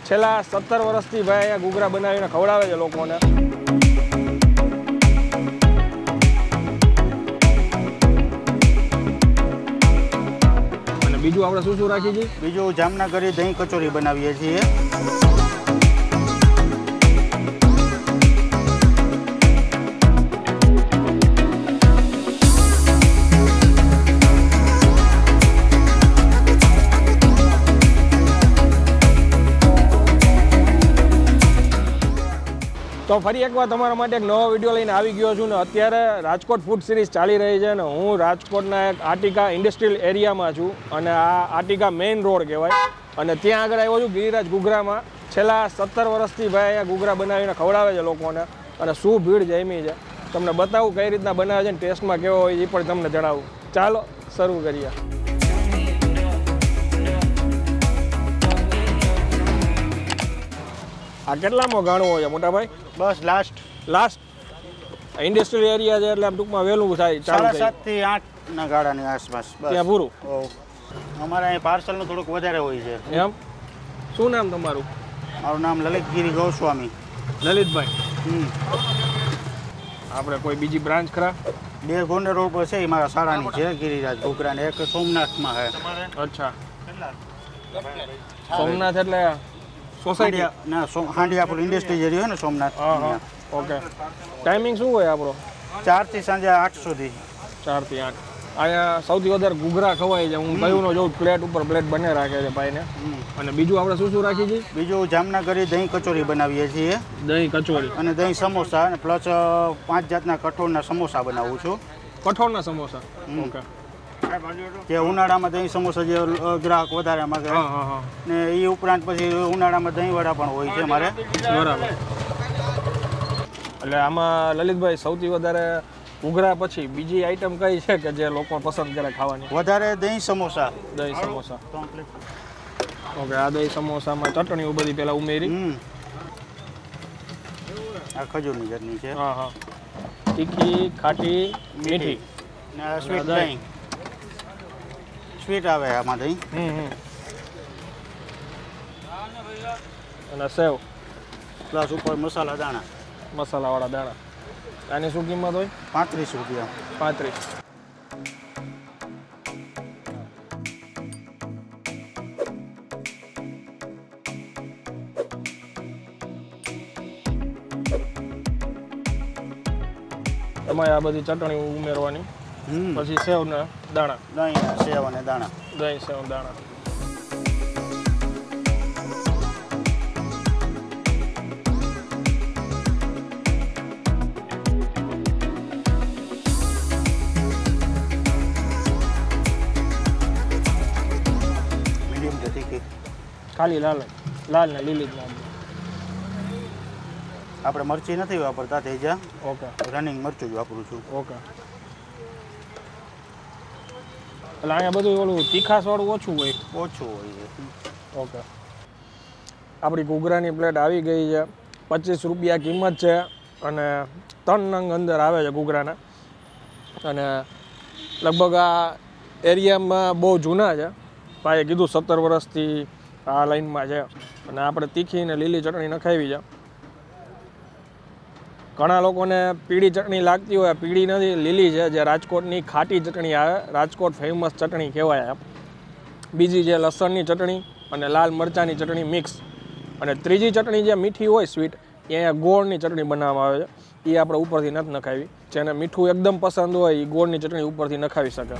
છેલ્લા 17 વર્ષથી ભાઈ અહીંયા ઘૂઘરા બનાવીને ખવડાવે છે લોકોને. અને બીજું આપણે શું રાખીએ છીએ? બીજું જામનગરી દહીં કચોરી બનાવીએ છીએ. તો ફરી એકવાર તમારા માટે એક નવો વિડીયો લઈને આવી ગયો છું ને અત્યારે રાજકોટ ફૂડ સિરીઝ ચાલી રહી છે ને હું રાજકોટના એક આટિકા ઇન્ડસ્ટ્રીયલ એરિયામાં છું અને આ આટિકા મેઇન રોડ કહેવાય અને ત્યાં આગળ આવ્યો છું ગિરિરાજ ઘૂઘરામાં. છેલ્લા 17 વર્ષથી ભાઈ અહીંયા ઘૂઘરા બનાવીને ખવડાવે છે લોકોને અને શું ભીડ જમી છે તમને બતાવું કઈ રીતના બનાવે છે ને ટેસ્ટમાં કેવો હોય એ પણ તમને જણાવું. ચાલો શરૂ કરીએ. આ કેટલામાં ગાણું છે મોટા ભાઈ? બસ લાસ્ટ ઇન્ડસ્ટ્રીયલ એરિયા છે એટલે આમ ટૂંકમાં વહેલું થાય 7:30 થી 8 ના ગાળાની આસપાસ ત્યાં પૂરું. અમારે અહીં પાર્સલનું થોડુંક વધારે હોય છે. એમ? શું નામ તમારું? મારું નામ લલિતગીરી ગોસ્વામી. લલિતભાઈ. આપણે કોઈ બીજી બ્રાન્ચ ખરા? 2 ગોંડલ રોડ પર છે એ મારા શાળાની છે ગિરિરાજ ઘુઘરા ને એક સોમનાથમાં છે. અચ્છા સોમનાથ એટલે સોસાયટી ના હાંડિયાપુર ઇન્ડસ્ટ્રી જે રહ્યો ને સોમનાથ. ઓકે. ટાઈમિંગ શું હોય આપણો? 4 થી સાંજે 8 સુધી. 4 થી 8. અહીંયા સૌથી વધારે ઘૂઘરા ખવાય છે. હું કયુંનો જોઉં પ્લેટ ઉપર પ્લેટ બને રાખે છે ભાઈને. અને બીજું આપણે શું રાખીએ છીએ? બીજું જામનગરી દહીં કચોરી બનાવીએ છીએ. દહીં કચોરી અને દહીં સમોસા અને પ્લસ 5 જાતના કઠોળના સમોસા બનાવું છું. કઠોળના સમોસા? ઓકે. કે ઉનાળામાં દહીં સમોસા જે ગ્રાહક વધારે માંગે ને એ ઉપરાંત પછી ઉનાળામાં દહીં વડા પણ હોય છે મારે. બરાબર. એટલે આમાં લલિતભાઈ સૌથી વધારે ઘૂઘરા પછી બીજી આઈટમ કઈ છે કે જે લોકો પસંદ કરે ખાવાની? વધારે દહીં સમોસા. દહીં સમોસા. ઓકે. આ દહીં સમોસામાં ચટણીઓ બધી પેલા ઉમેરી. આ ખજૂરની ચટણી છે. હા. તીખી, ખાટી, મીઠી ને સ્વીટ દહીં. સ્વીટ આવે આમાં દહીં. અને સેવ પ્લસ ઉપર મસાલા દાણા. મસાલાવાળા દાણા. આની શું કિંમત હોય? 35 રૂપિયા. 35. એમાં આ બધી ચટણી ઉમેરવાની. પછી સેવ ને દાણા. દહીં સેવ અને દાણા. દહીં સેવ દાણા. મીડિયમ કે તીખી? ખાલી લાલ ને લીલી જ નામ. આપણે મરચી નથી વાપરતા તેજા. ઓકે. રનિંગ મરચું જ વાપરું છું. ઓકે. એટલે અહીંયા બધું ઓલું તીખાસવાળું ઓછું હોય? ઓછું હોય. ઓકે. આપણી ઘૂઘરાની પ્લેટ આવી ગઈ છે. 25 રૂપિયા કિંમત છે અને 3 નંગ અંદર આવે છે ઘૂઘરાના. અને લગભગ આ એરિયામાં બહુ જૂના છે. ભાઈએ કીધું 17 વર્ષથી આ લાઈનમાં છે. અને આપણે તીખી ને લીલી ચટણી નખાવી છે. ઘણા લોકોને પીળી ચટણી લાગતી હોય. પીળી નથી, લીલી છે, જે રાજકોટની ખાટી ચટણી આવે. રાજકોટ ફેમસ ચટણી કહેવાય. બીજી જે લસણની ચટણી અને લાલ મરચાંની ચટણી મિક્સ. અને ત્રીજી ચટણી જે મીઠી હોય સ્વીટ એ અહીંયા ગોળની ચટણી બનાવવામાં આવે છે. એ આપણે ઉપરથી નથી નખાવી. જેને મીઠું એકદમ પસંદ હોય એ ગોળની ચટણી ઉપરથી નખાવી શકે.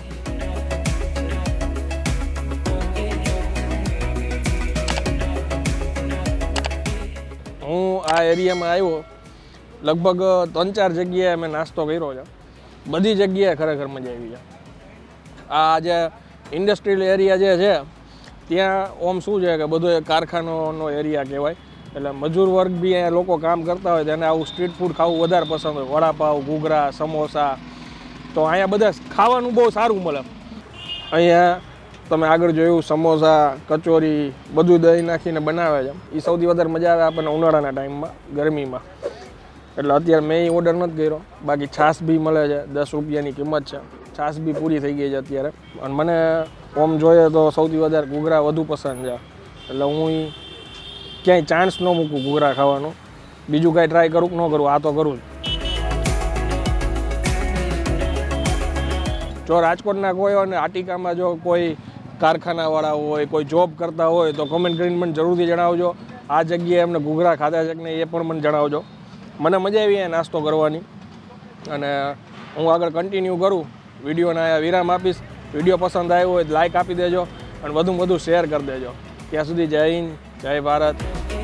હું આ એરિયામાં આવ્યો લગભગ 3-4 જગ્યાએ મેં નાસ્તો કર્યો છે. બધી જગ્યાએ ખરેખર મજા આવી છે. આ જે ઇન્ડસ્ટ્રીયલ એરિયા જે છે ત્યાં ઓમ શું છે કે બધો કારખાનાનો એરિયા કહેવાય. એટલે મજૂર વર્ગ બી અહીંયા લોકો કામ કરતા હોય તેને આવું સ્ટ્રીટ ફૂડ ખાવું વધારે પસંદ હોય. વડાપાવ, ઘૂઘરા, સમોસા. તો અહીંયા બધા ખાવાનું બહુ સારું મળે. અહીંયા તમે આગળ જોયું સમોસા, કચોરી બધું દહીં નાખીને બનાવે છે. એ સૌથી વધારે મજા આવે આપણને ઉનાળાના ટાઈમમાં, ગરમીમાં. એટલે અત્યારે મેં ઓર્ડર નથી કર્યો. બાકી છાશ બી મળે છે. 10 રૂપિયાની કિંમત છે. છાશ બી પૂરી થઈ ગઈ છે અત્યારે. અને મને ઓમ જોઈએ તો સૌથી વધારે ઘૂઘરા વધુ પસંદ છે. એટલે હું ક્યાંય ચાન્સ ન મૂકું ઘૂઘરા ખાવાનો. બીજું કાંઈ ટ્રાય કરું કે ન કરું, આ તો કરું જ. જો રાજકોટના કોઈ હોય ને આટિકામાં જો કોઈ કારખાનાવાળા હોય, કોઈ જોબ કરતા હોય તો કમેન્ટ કરીને મને જરૂરથી જણાવજો. આ જગ્યાએ એમને ઘૂઘરા ખાધા છે કે નહીં એ પણ મને જણાવજો. મને મજા આવી એ નાસ્તો કરવાની અને હું આગળ કન્ટિન્યુ કરું. વિડીયોના વિરામ આપીશ. વિડીયો પસંદ આવ્યો હોય તો લાઇક આપી દેજો અને વધુમાં વધુ શેર કરી દેજો. ત્યાં સુધી જય હિન્દ, જય ભારત.